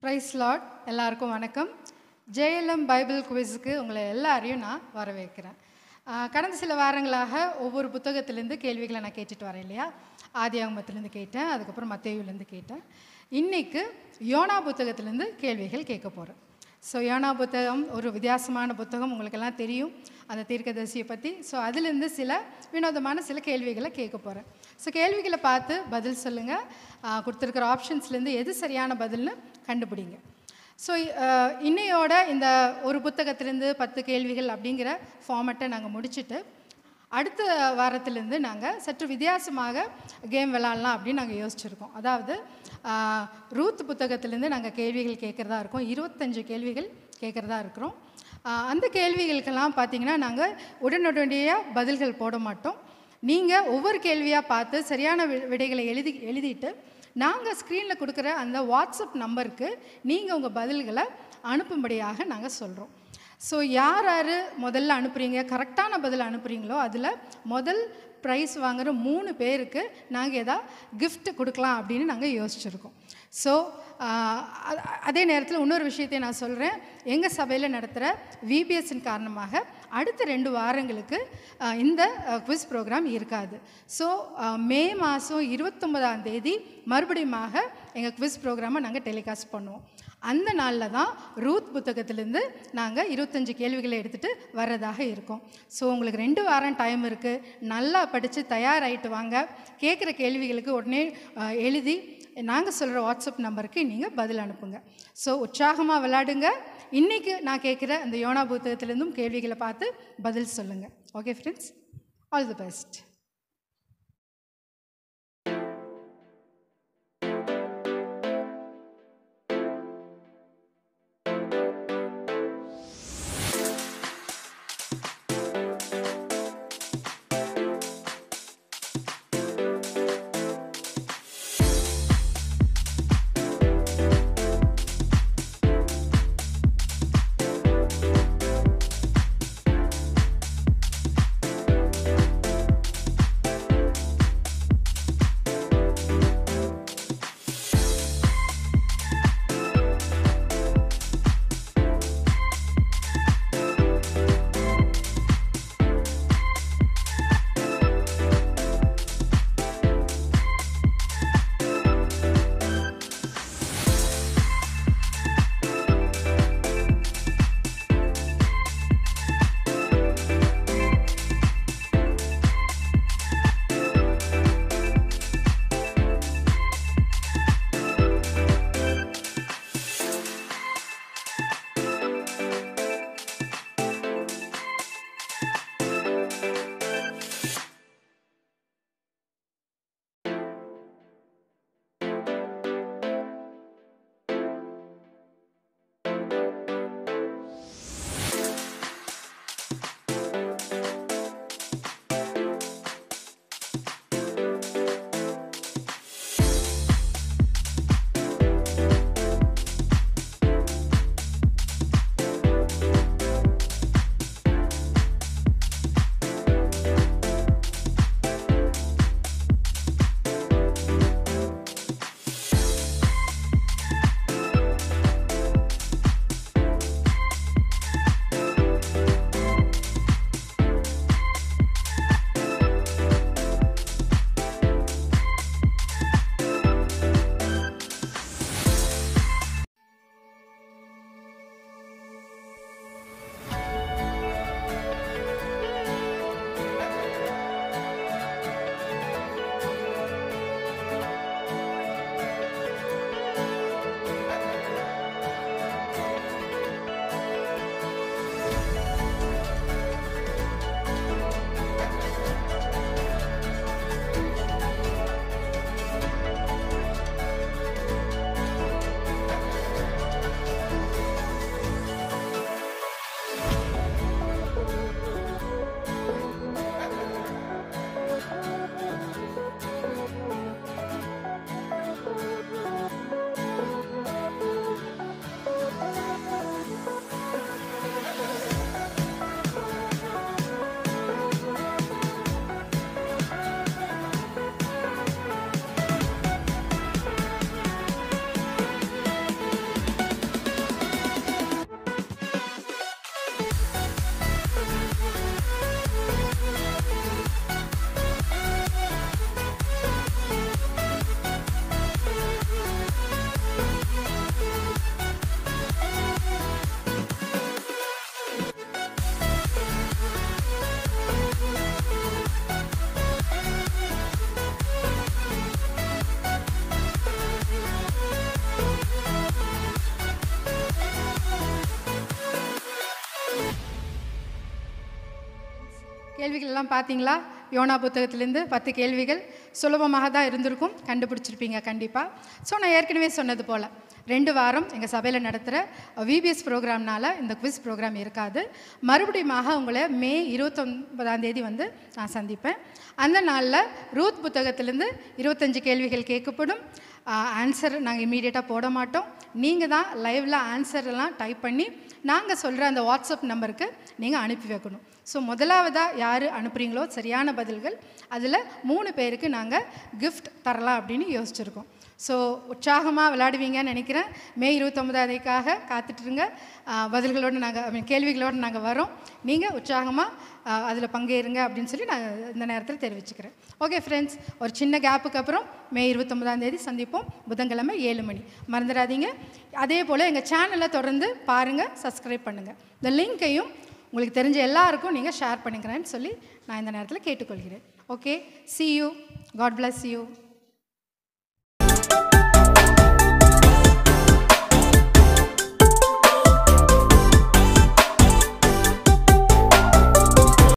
Price Lord. எல்லாருக்கும் வணக்கம். ஜேஎல்எம் Bible குவிஸுக்கு உங்களை எல்லாரையும் நான் வரவேற்கிறேன். கடந்த சில வாரங்களாக ஒவ்வொரு புத்தகத்திலேருந்து கேள்விகளை நான் கேட்டுட்டு வரேன் இல்லையா. ஆதியாகமத்திலேருந்து கேட்டேன், அதுக்கப்புறம் மத்தேயுலேருந்து கேட்டேன். இன்றைக்கு யோனா புத்தகத்திலேருந்து கேள்விகள் கேட்க போகிறேன். ஸோ யோனா புத்தகம் ஒரு வித்தியாசமான புத்தகம், உங்களுக்கெல்லாம் தெரியும் அந்த தீர்க்கதரிசியை பற்றி. ஸோ அதுலேருந்து சில வினோதமான சில கேள்விகளை கேட்க போகிறேன். ஸோ கேள்விகளை பார்த்து பதில் சொல்லுங்கள். கொடுத்துருக்கிற ஆப்ஷன்ஸ்லேருந்து எது சரியான பதில்னு கண்டுபிடிங்க. ஸோ இன்னையோட இந்த ஒரு புத்தகத்திலேருந்து 10 கேள்விகள் அப்படிங்கிற ஃபார்மேட்டை நாங்கள் முடிச்சுட்டு அடுத்த வாரத்திலேருந்து நாங்கள் சற்று வித்தியாசமாக கேம் விளாட்லாம் அப்படின்னு நாங்கள் யோசிச்சுருக்கோம். அதாவது ரூத் புத்தகத்திலேருந்து நாங்கள் கேள்விகள் கேட்குறதா இருக்கோம். 25 கேள்விகள் கேட்குறதா இருக்கிறோம். அந்த கேள்விகளுக்கெல்லாம் பார்த்திங்கன்னா நாங்கள் உடனடியாக பதில்கள் போட மாட்டோம். நீங்கள் ஒவ்வொரு கேள்வியாக பார்த்து சரியான விடைகளை எழுதிட்டு நாங்கள் ஸ்க்ரீனில் கொடுக்குற அந்த வாட்ஸ்அப் நம்பருக்கு நீங்கள் உங்கள் பதில்களை அனுப்பும்படியாக நாங்கள் சொல்கிறோம். ஸோ யார் யார் முதல்ல அனுப்புகிறீங்க, கரெக்டான பதில் அனுப்புகிறீங்களோ அதில் முதல் ப்ரைஸ் வாங்குகிற 3 பேருக்கு நாங்கள் எதாவது கிஃப்ட் கொடுக்கலாம் அப்படின்னு நாங்கள் யோசிச்சுருக்கோம். ஸோ அதே நேரத்தில் இன்னொரு விஷயத்தை நான் சொல்கிறேன். எங்கள் சபையில் நடத்துகிற விபிஎஸ்ஸின் காரணமாக அடுத்த 2 வாரங்களுக்கு இந்த குவிஸ் ப்ரோக்ராம் இருக்காது. ஸோ மே மாதம் 29ஆம் தேதி மறுபடியுமாக எங்கள் குவிஸ் ப்ரோக்ராமை நாங்கள் டெலிகாஸ்ட் பண்ணுவோம். அந்த நாளில் தான் ரூத் புத்தகத்திலேருந்து நாங்கள் 25 கேள்விகளை எடுத்துகிட்டு வர்றதாக இருக்கோம். ஸோ உங்களுக்கு 2 வாரம் டைம் இருக்குது. நல்லா படித்து தயாராகிட்டு வாங்க. கேட்குற கேள்விகளுக்கு உடனே எழுதி நாங்கள் சொல்கிற வாட்ஸ்அப் நம்பருக்கு நீங்கள் பதில் அனுப்புங்க. ஸோ உற்சாகமாக விளையாடுங்க. இன்றைக்கி நான் கேட்குற அந்த யோனா புத்தகத்திலேருந்தும் கேள்விகளை பார்த்து பதில் சொல்லுங்கள். Okay friends, all the best. கேள்விகள் எல்லாம் பார்த்தீங்களா? யோனா புத்தகத்திலேருந்து 10 கேள்விகள் சுலபமாக தான் இருந்திருக்கும், கண்டுபிடிச்சிருப்பீங்க கண்டிப்பாக. ஸோ நான் ஏற்கனவே சொன்னது போல் 2 வாரம் எங்கள் சபையில் நடத்துகிற விபிஎஸ் ப்ரோக்ராம்னால இந்த குவிஸ் ப்ரோக்ராம் இருக்காது. மறுபடியுமாக உங்களை மே 29ஆம் தேதி வந்து நான் சந்திப்பேன். அந்த நாளில் ரூத் புத்தகத்திலேருந்து 25 கேள்விகள் கேட்கப்படும். ஆன்சர் நாங்கள் இம்மீடியட்டாக போட மாட்டோம். நீங்கள் தான் லைவில் ஆன்சர்லாம் டைப் பண்ணி நாங்கள் சொல்கிற அந்த வாட்ஸ்அப் நம்பருக்கு நீங்கள் அனுப்பி வைக்கணும். ஸோ முதலாவதாக யார் அனுப்புகிறீங்களோ சரியான பதில்கள், அதில் 3 பேருக்கு நாங்கள் கிஃப்ட் தரலாம் அப்படின்னு யோசிச்சுருக்கோம். ஸோ உற்சாகமாக விளையாடுவீங்கன்னு நினைக்கிறேன். மே 29ஆம் தேதிக்காக காத்துட்ருங்க. பதில்களோடு நாங்கள் கேள்விகளோடு நாங்கள் வரோம். நீங்கள் உற்சாகமாக அதில் பங்கேறுங்க அப்படின்னு சொல்லி நான் இந்த நேரத்தில் தெரிவிச்சுக்கிறேன். ஓகே ஃப்ரெண்ட்ஸ், ஒரு சின்ன கேப்புக்கு அப்புறம் மே 29ஆம் தேதி சந்திப்போம், புதன்கிழமை 7 மணி. மறந்துடாதீங்க. அதே போல் எங்கள் சேனலை தொடர்ந்து பாருங்கள், சப்ஸ்கிரைப் பண்ணுங்கள். இந்த லிங்க்கையும் உங்களுக்கு தெரிஞ்ச எல்லாருக்கும் நீங்கள் ஷேர் பண்ணிக்கிறேன்னு சொல்லி நான் இந்த நேரத்தில் கேட்டுக்கொள்கிறேன். Okay, see you. God bless you.